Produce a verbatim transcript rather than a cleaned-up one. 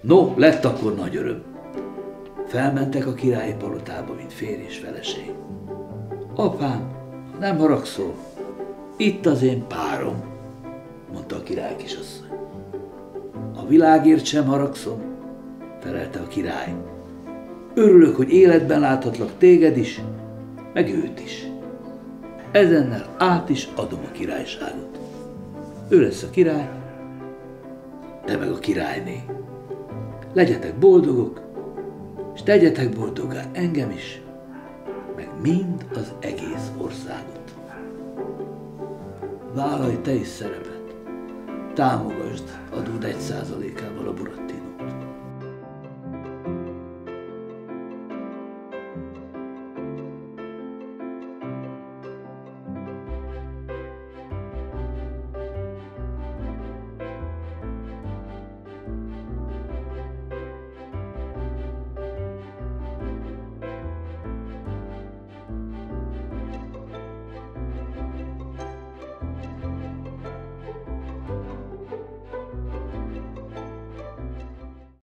No, lett akkor nagy öröm. Felmentek a királyi palotába, mint férj és feleség. Apám, nem haragszol, itt az én párom, mondta a király kisasszony. A világért sem haragszom, felelte a király. Örülök, hogy életben láthatlak téged is, meg őt is. Ezennel át is adom a királyságot. Ő lesz a király, te meg a királyné. Legyetek boldogok, és tegyetek boldoggá engem is, meg mind az egész országot. Vállalj te is szerepet, támogasd adód egy százalékával a Burattinót.